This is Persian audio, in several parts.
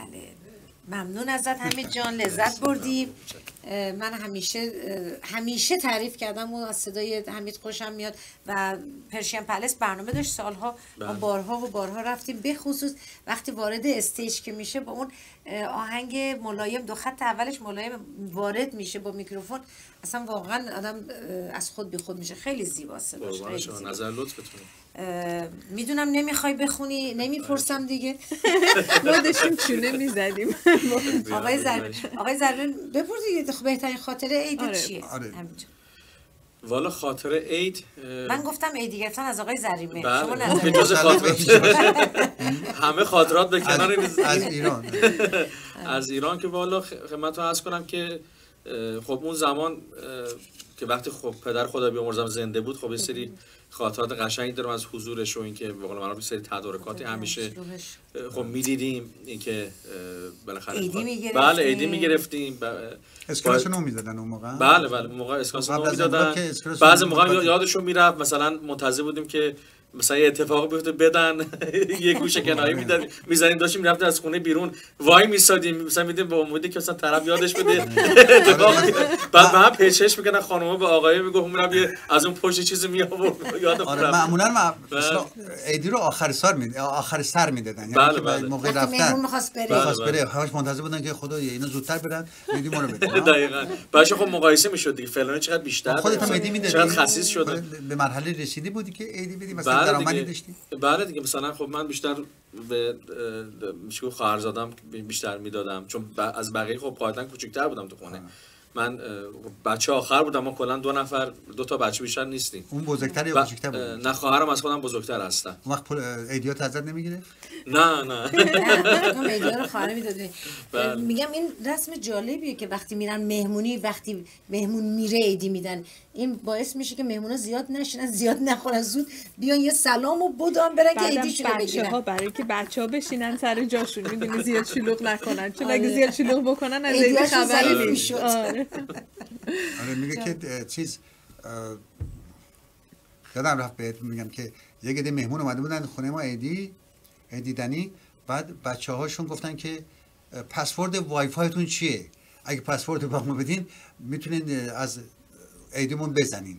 بله ممنون ازت حمید جان، لذت بردیم. من همیشه تعریف کردم و از صدای حمید خوشم میاد و پرشین پلس برنامه داشت سالها، ما بارها و بارها رفتیم، به خصوص وقتی وارد استیج که میشه با اون آهنگ ملایم، دو خط اولش ملایم وارد میشه با میکروفون، اصلا واقعا آدم از خود بی خود میشه. خیلی زیباست صداش، خیلی زیبا. نظر لطفتون. میدونم نمیخوای بخونی، نمیپرسم دیگه. ما داشتیم چونه میزدیم. آقای زرین بپرس دیگه، بهترین خاطره عید چیه؟ والا خاطره عید من گفتم عیدی گرفتن از آقای زریمه، شما نظر جز خاطرات همه خاطرات به کنار از ایران که والا خدمتتون عرض کنم که خب اون زمان که وقتی خب پدر خدا بیامرزم زنده بود، خب یه سری خاطرات قشنگی دارم از حضورش و اینکه به قول معروف سری تدارکاتی همیشه خب می‌دیدیم، اینکه بالاخره بله عیدی می‌گرفتیم، اسکلاسونو می‌دادن اون موقع. بله اون موقع اسکلاسونو می‌دادن. بعضی موقع یادشون میرفت، مثلا منتظر بودیم که مثلا یه اتفاقی بیفته بدن یه گوشه کناری می‌زدیم داشتیم می‌رفتیم از خونه بیرون وای می‌سادیم، مثلا می‌دیدیم با امیدی که مثلا طرف یادش بده اتفاق. بعد من پیچش می‌کنن خانوما به آقای میگفت میرم از اون پشت چیزی میآورد یادم رفت. معمولا عیدی رو آخر سر میدادن، یعنی که موقع رفتن می‌خواست بره همش منتظر بودن که خدایا اینا زودتر برن عیدی ما رو بدن. دقیقاً باشه. خب مقایسه می‌شد دیگه، فلانی چقدر بیشتر، خودت هم عیدی میدادی، چقدر خسیس شده، به مرحله رسیدی بودی که عیدی بدی مثلا درآمدی داشتی. بله دیگه، مثلا خب من بیشتر به میشه خواهرزادم بیشتر میدادم، چون از بقیه خب قاعدتا کوچیک‌تر بودم تو خونه. من بچه آخر بودم، ما کلا دو تا بچه بیشتر نیستیم. اون بزرگتر یا کوچیک‌تر بود؟ نه خواهرم از خودم بزرگتر هستن. اون وقت ایدیات ازت نمیگیره؟ نه تو ایدیا رو خواهر میدادی. میگم این رسم جالبیه که وقتی میرن مهمونی، وقتی مهمون میره ایدی میدن، این باعث میشه که مهمونا زیاد نشینن، زیاد نخورن، زود بیان یه سلام و بدون برن که ایدیشون رو بگیرن. برای که بچه‌ها بشینن سر جاشون، میدونی زیاد شلوغ نکنن، چون اگه زیاد شلوغ بکنن از ایدی خبری نیست. آره میگه که چیز یادم رفت بهت میگم که یه عده مهمون اومده بودن خونه ما عیدی دنی، بعد بچه‌هاشون گفتن که پسورد وای فایتون چیه؟ اگه پسورد رو ما بدین میتونین از عیدیمون بزنین.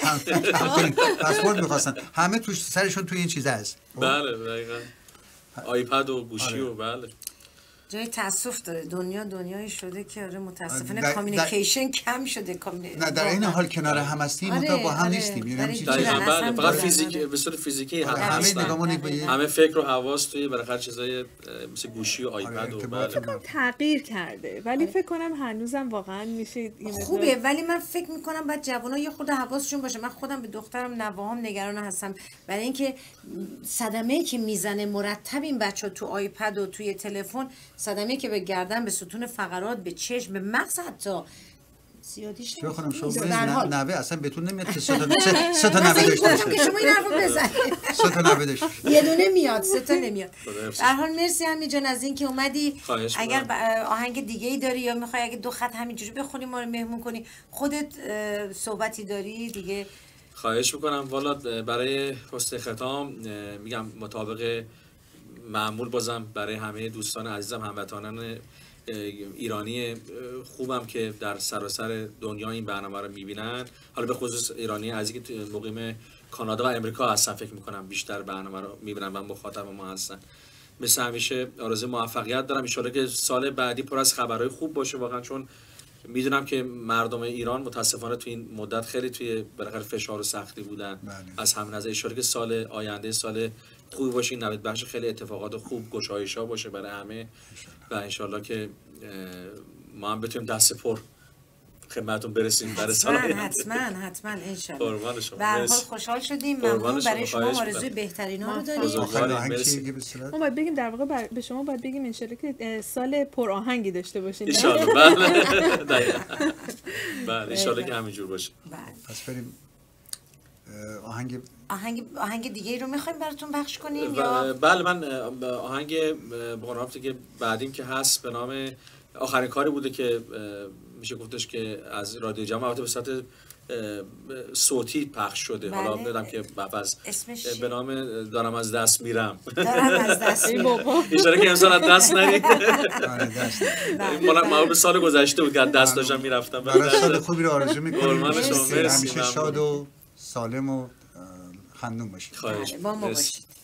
پسورد می‌خواستن، همه توش سرشون توی این چیزا هست. بله دقیقاً آیپد و گوشی و بله. جای تاسف داره، دنیای شده که آره متاسفانه کامیونیکیشن کم شده. نه در این حال کنار هم هستیم، منتها با هم نیستیم. یعنی فقط فیزیکی، به صورت فیزیکی همه فکر و حواس توی بالاخره چیزای مثل گوشی و آیپد و بله تغییر کرده، ولی فکر کنم هنوزم واقعا میشه خوبه. ولی من فکر میکنم بعد جوونا یه خورده حواسشون باشه. من خودم به دخترم نواهام نگران هستم، برای اینکه صدمه‌ای که میزنه مرتب این بچه‌ها تو آیپد و توی تلفن، صدمه‌ای که به گردن، به ستون فقرات، به چشم، به مغز حتی زیادیش نمیشه. خانم شما نوه اصلا بهتون نمیاد که سه تا نوه داشته باشید که شما این حرفو بزنید. سه تا نوه داشته یه دونه میاد، سه تا نمیاد. به هر حال مرسی حمید جان از اینکه اومدی. اگر آهنگ دیگه ای داری یا میخوای اگه دو خط همینجوری بخونی ما رو مهمون کنی، خودت صحبتی داری دیگه؟ خواهش میکنم. والا برای حسن ختام میگم مطابق معمول بازم برای همه دوستان عزیزم، هموطنان ایرانی خوبم که در سراسر دنیا این برنامه رو میبینن، حالا به خصوص ایرانی عزیزی که مقیم کانادا و امریکا هستن، فکر میکنم بیشتر برنامه رو میبینن و مخاطب ما هستن. مثل همیشه آرزوی موفقیت دارم، ان شاءالله که سال بعدی پر از خبرهای خوب باشه واقعا، چون میدونم که مردم ایران متاسفانه تو این مدت خیلی توی بالاخره فشار و سختی بودن. از همین نظر ان شاءالله که سال آینده سال خوبی باشه، این نوید بخش خیلی اتفاقات خوب گشایش‌ها باشه برای همه و ان شاءالله که ما هم بتونیم دست پر خدمتتون برسیم برای سال آینده. حتما ان شاءالله. قربان شما. به هر حال خوشحال شدیم. ممنون. برای شما آرزوی بهترینا رو داریم. ما باید بگیم در واقع به شما باید بگیم ان شاءالله که سال پر آهنگی داشته باشین. ان شاءالله. بله. بله ان شاءالله که همینجور باشه. پس بریم آهنگ دیگه رو میخوایم براتون پخش کنیم یا؟ بله من آهنگ بقرافتی که بعدیم که هست به نام آخرین کاری بوده که میشه گفتش که از رادیو جمع البته به صورت صوتی پخش شده. حالا بدم که بعد به نام دارم از دست میرم. دارم از دست میرم. اشاره که امسال از دست نرید. ما به سال گذشته بود که از دست داشتم میرفتم. برای سال خوبی رو آرزو می‌کنم. همیشه شاد و سالم و خندون باشید. خواهش. با ما باشید.